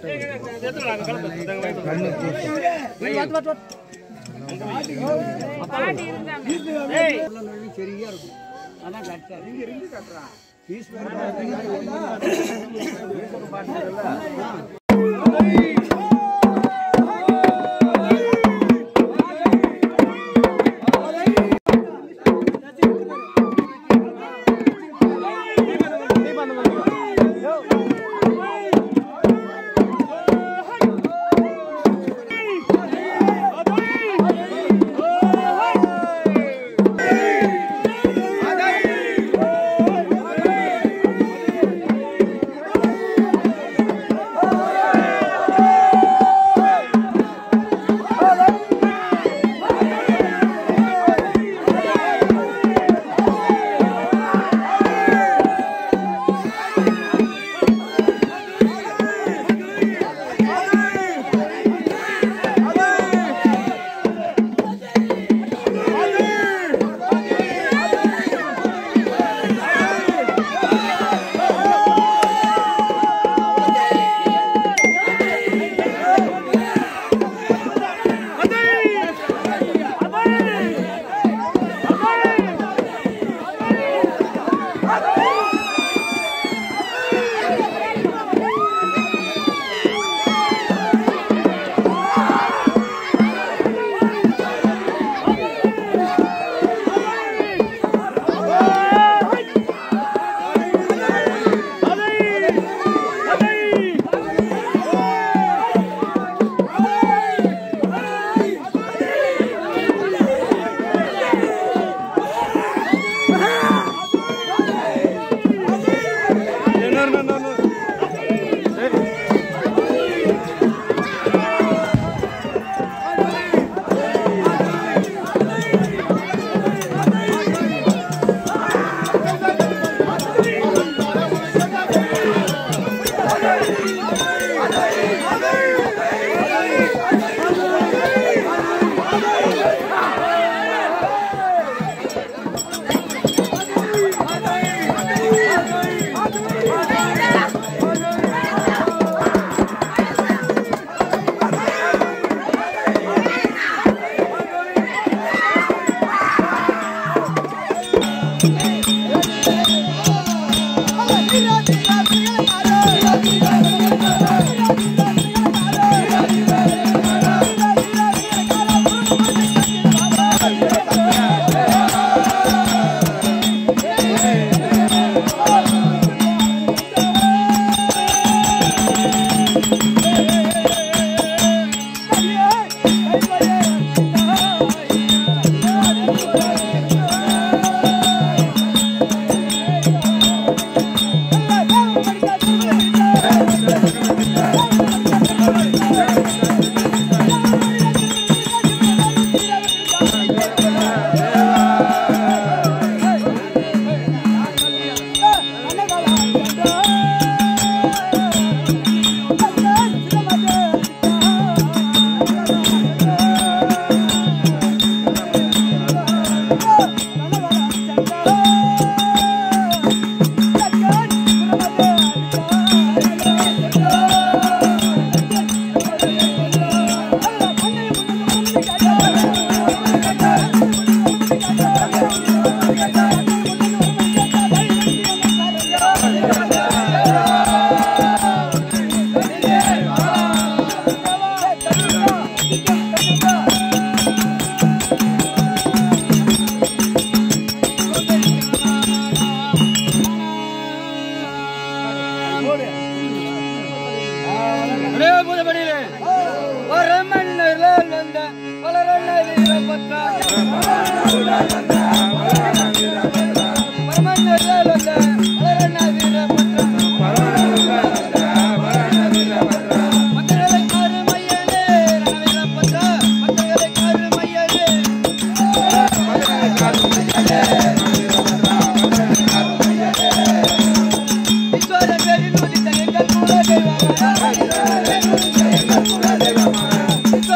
சரியா இருக்கும். அதான் கரெக்டா இங்க கட்டுறா பீஸ்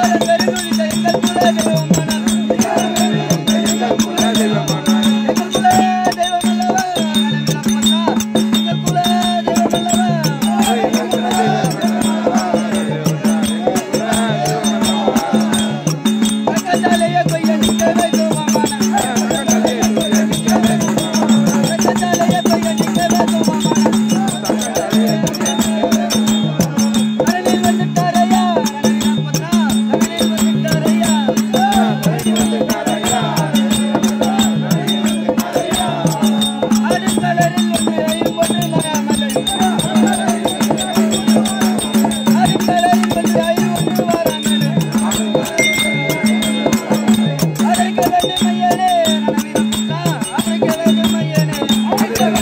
Thank you.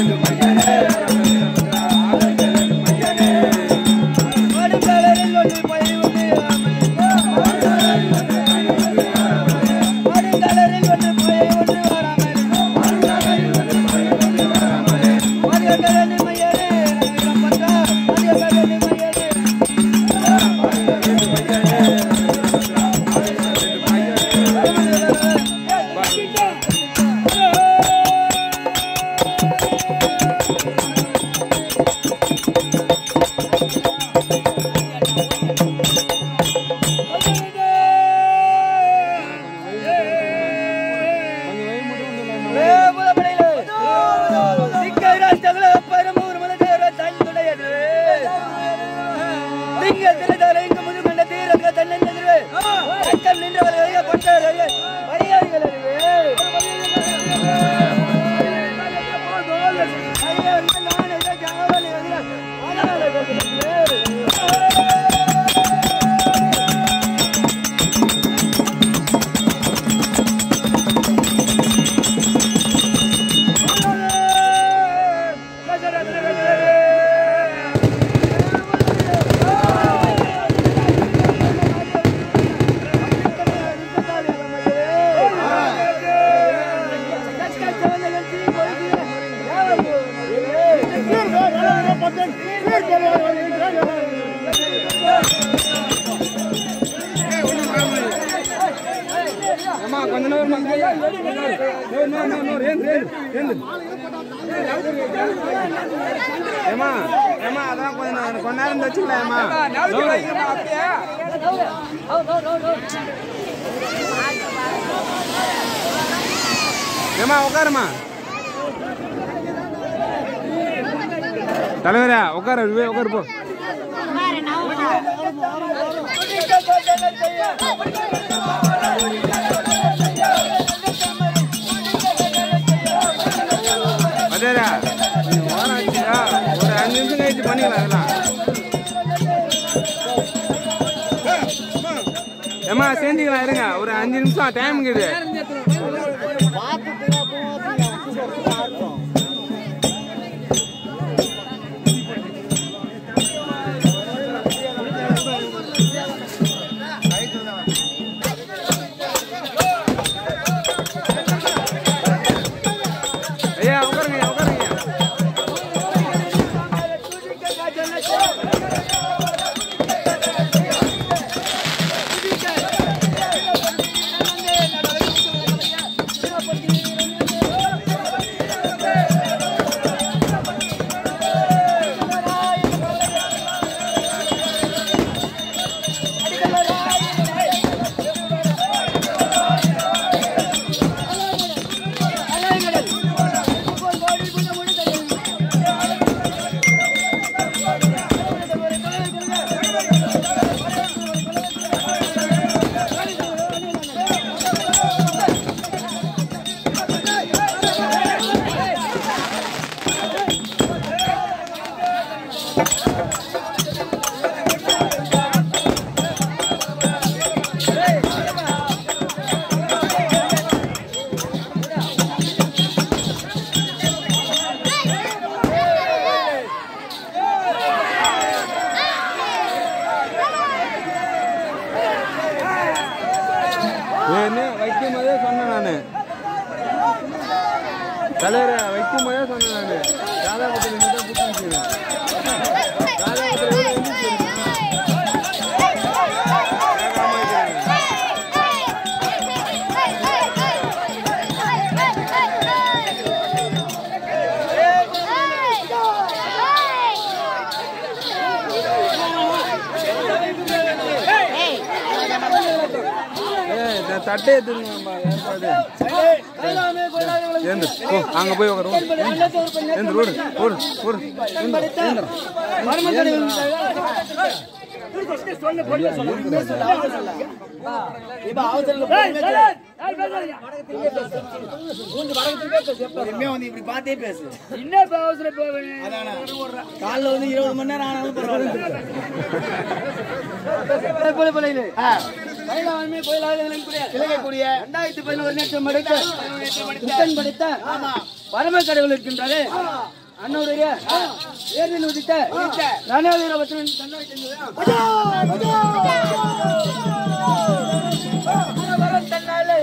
தலைவரா உட்கார உட்காரு போ. அதேடா ஒரு 5 நிமிஷம் கழிச்சு பண்ணிக்கலாம் அதெல்லாம். ஏமா சேர்ந்துக்கலாம் இருங்க, ஒரு 5 நிமிஷம் டைம் இருக்குது. தலைவரை வைக்கும் போதே சொன்னேன் நான். ராதாபுரத்தில் மட்டும் புத்தகம் தட்டே எடுத்துருங்க ஏற்பாடு. அங்க போய் பார்த்தே பேசு. காலைல வந்து 20 மணி நேரம் ஆனாலும் பரவாயில்ல. பரம கடவுள் இருக்கின்றாரு. அண்ணனுடைய ஏரியில் உதித்த நானே வீரபத்ரன் தன்னாய் தன்னாலே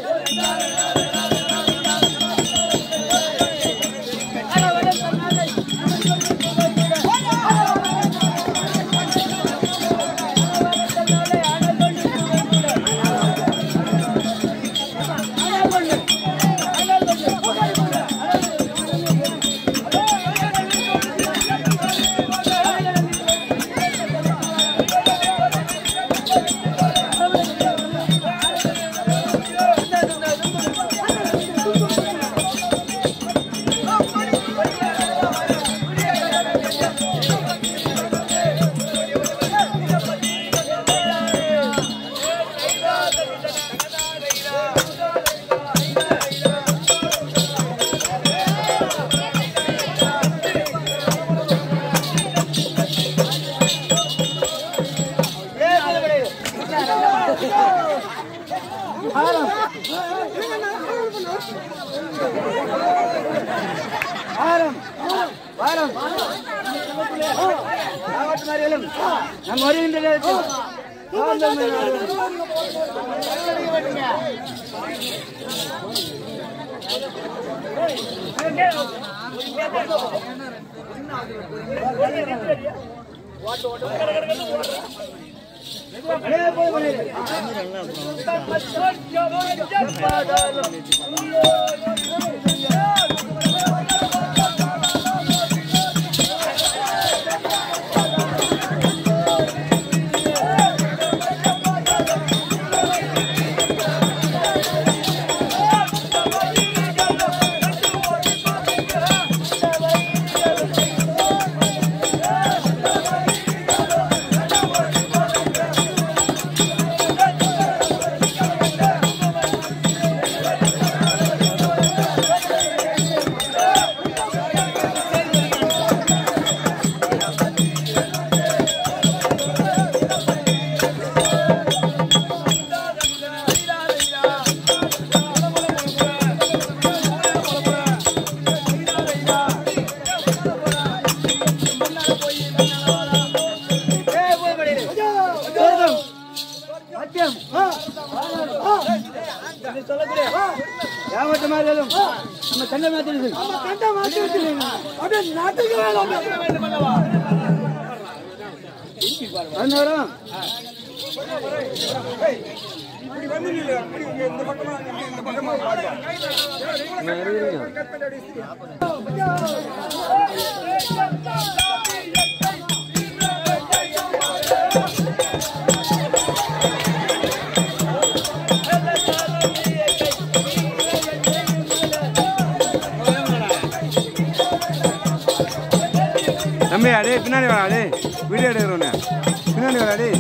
நம்ம வருகின்ற நம்ம கண்ட தம்பி அடே பின்னாடி வரா அடே வீடியோ எடுக்கிறோன்னு பின்னாடி வரா அடே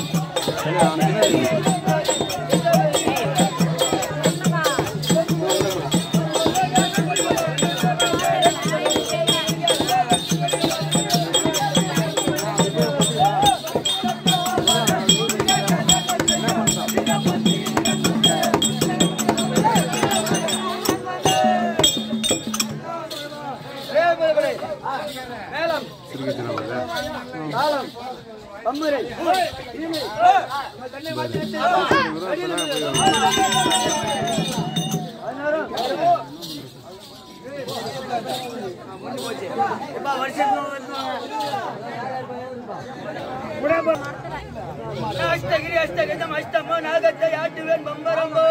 அஷ்டகிரி அஷ்டகஜம் அஷ்டமோ நாகத்தை ஆட்டுவேன் பம்பரம்போ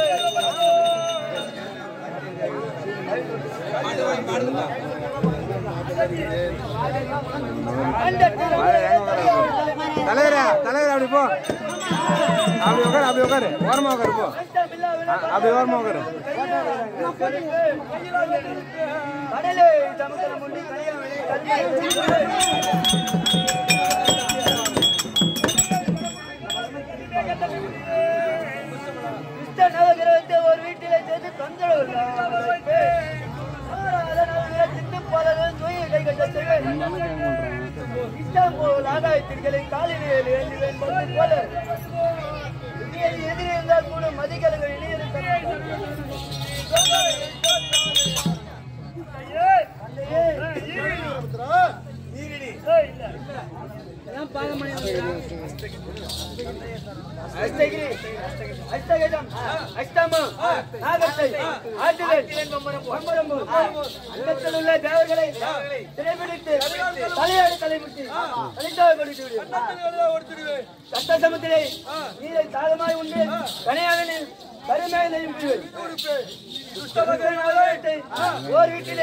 தலைவரா தலைவரா அப்படி போ அப்படி உட்காரு ஓரமா உட்காரு போ அப்படி ஓரமா உட்காரு நவகிரகத்தை ஒரு வீட்டிலே சேர்த்து தொந்தரவு ஆதாயத்திற்களை காலில் எழுதுவேன் போல எதிரி இருந்தால் கூட மதிக்கலங்கள் இணைய அதான் பாதமணி அஷ்டகிரி அஷ்டகஜம் அஷ்டமம் நாகத்தை ஆற்றுவேன் பொம்பரம்பு அங்கத்தில் உள்ள தேவர்களை திரைபிடித்து தலையாடு தலைமுட்டி தலித்தாக கொடுத்து சட்ட சமுத்திரை நீரை தாகமாய் உண்டு கனையாக கருமையை நெய்யும் ஓர் வீட்டிலே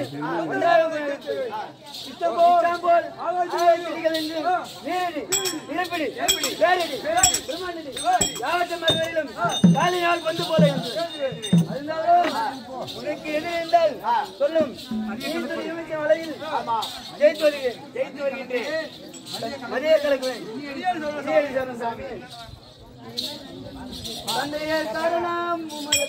காலினால் வந்து போல உனக்கு எது என்றால் சொல்லும் வலையில் ஜெயித்து வருகின்றேன் மதிய கலக்குவேன் சாமி தந்தையே காரணம்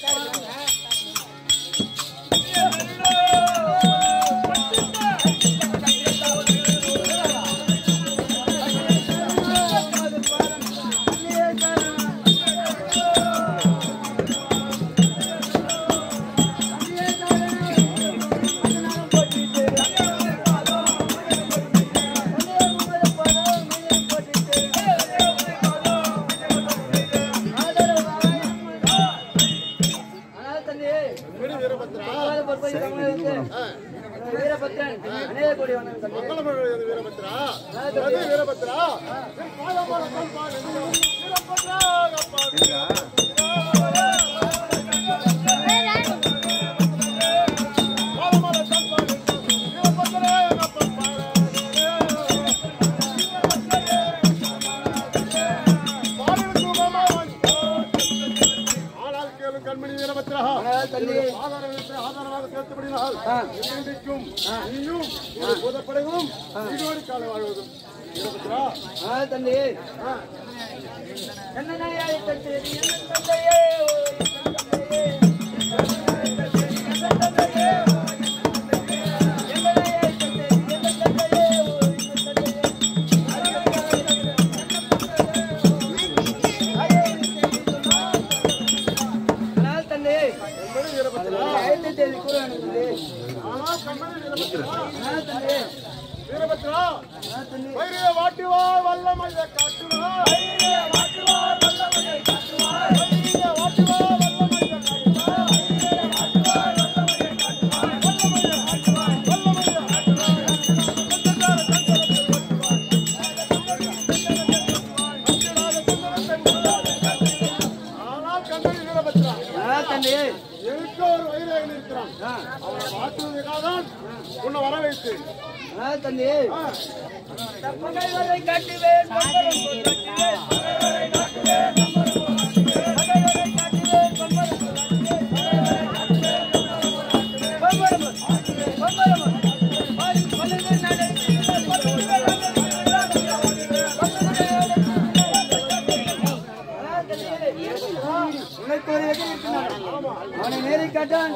அவனை நேரை காட்டான்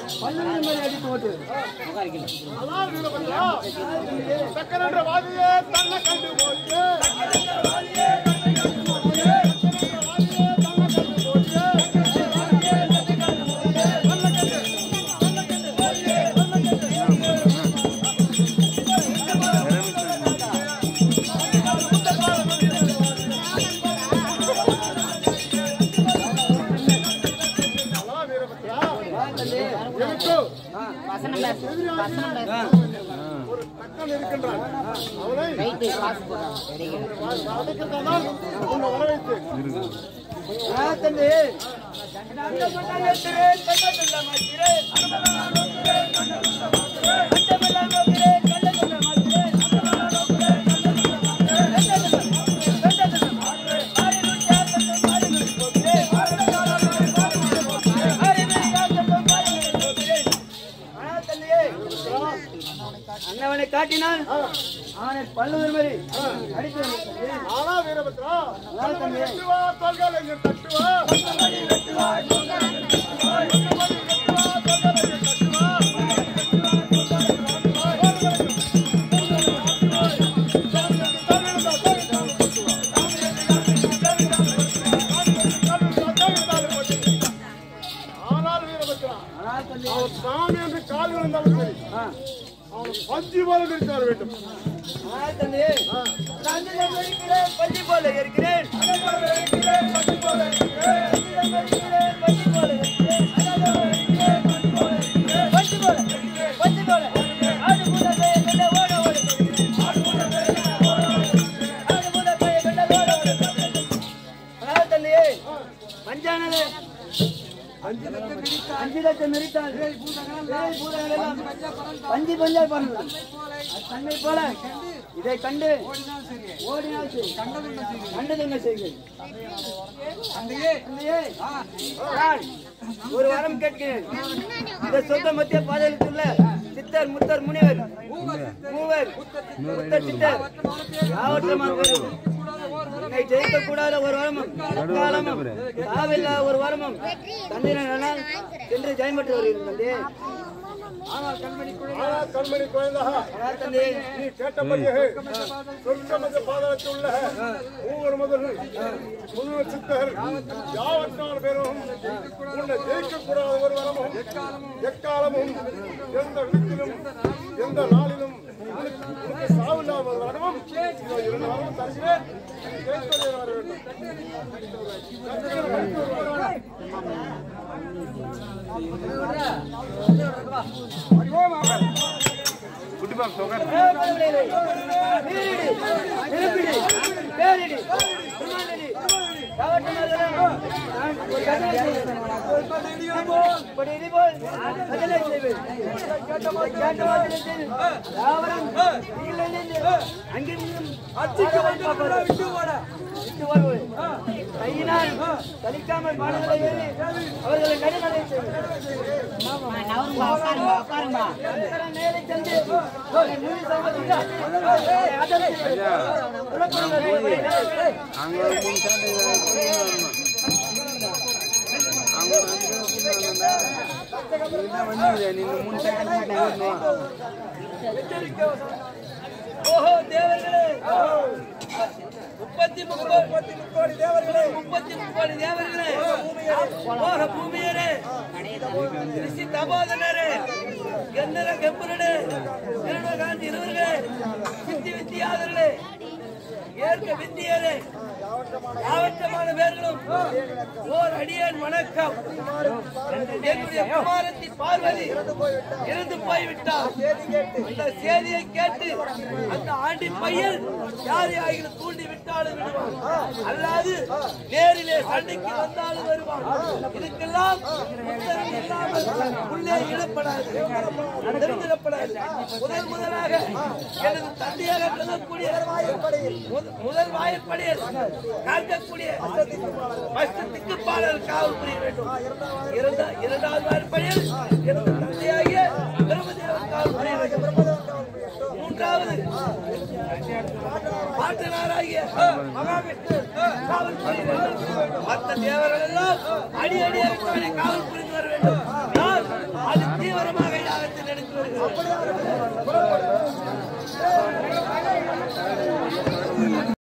12 மணி அடித்து ஓட்டு அண்ணவனை காட்டினான் அவனை பல்லுவர் மாதிரி அடித்து ஆனா வீரபத்ரா தட்டுவா தோள்கள் எங்க தட்டுவா ஆனால் வீரபத்ரா அவர் சாமி என்று கால் விழுந்தாலும் சரி அவன் பஞ்சு போல இருக்கிறார் வர வேண்டும். தந்தையே பள்ளி போல இருக்கிறேன் அஞ்சு லட்சம் மிரித்தால் பஞ்சு பஞ்சா பண்ணலாம் தன்னை போல இதை கண்டு ஓடினால் கண்டது என்ன செய்கிறேன் ஒரு வாரம் கேட்கிறேன். இந்த சொந்த மத்திய பாதையிலுள்ள சித்தர் முத்தர் முனிவர் மூவர் முத்தர் சித்தர் என்னை ஜெயிக்க கூடாத ஒரு வரமும் காலமும் சாவில்லா ஒரு வரமும் தந்திரனால் என்று ஜெயம் பெற்று வருகிறது. கண்மணி குழந்தை நீ கேட்டபடியே சொர்க்க மத்திய பாதத்தில் உள்ள மூவர் முதல் சித்தர் யாவற்றான பேரும் உன்னை ஜெயிக்கக்கூடாத ஒரு வரமும் எக்காலமும் எந்த விதத்திலும் எந்த நாளிலும் சாவில்லாத ஒரு வரமும் 2 வரமும் தருகிறேன். வர வேண்டும். கலிக்காமல் மாணவர்களை அவர்களை நடுநடை ஓஹோ தேவர்களே 33 கோடி தேவர்களே 33 கோடி தேவர்களே ஓஹோ பூமியரே ரிஷி தபோதனரே கந்தர கெம்புரே திருநகாந்தி இருவர்களே சித்தி வித்தியாதர்களே ஏற்க வித்தியரே யாவற்றமான பேர்களும் ஓர் அடியேன் வணக்கம். என்னுடைய குமாரத்தி பார்வதி இறந்து போய்விட்டார். அந்த செய்தியை கேட்டு அந்த ஆண்டி பையன் யாரை ஆகிய தூண்டி விட்டாலும் விடுவான், அல்லாது நேரிலே சண்டைக்கு வந்தாலும் வருவான். இதுக்கெல்லாம் உத்தரவு இல்லாமல் உள்ளே இடப்படாது, தெரிந்திடப்படாது. முதலாக எனது தந்தையாக கருதக்கூடிய முதல் வாயற்படையில் காக்கக்கூடிய பஸ்தத்துக்கு பாடல் காவல் புரிய வேண்டும். இரண்டாவது வாயற்படையில் எனது தந்தையாகிய பிரம்மதேவன் காவல் புரிய வேண்டும். மூன்றாவது பாட்டனாராகிய மகாவிஷ்ணு காவல் புரிய வேண்டும். மற்ற தேவர்கள் எல்லாம் அடியடியாக காவல் புரிந்து வர வேண்டும். நான் அது தீவிரமாக யாகத்தில் எடுத்து வருகிறேன்.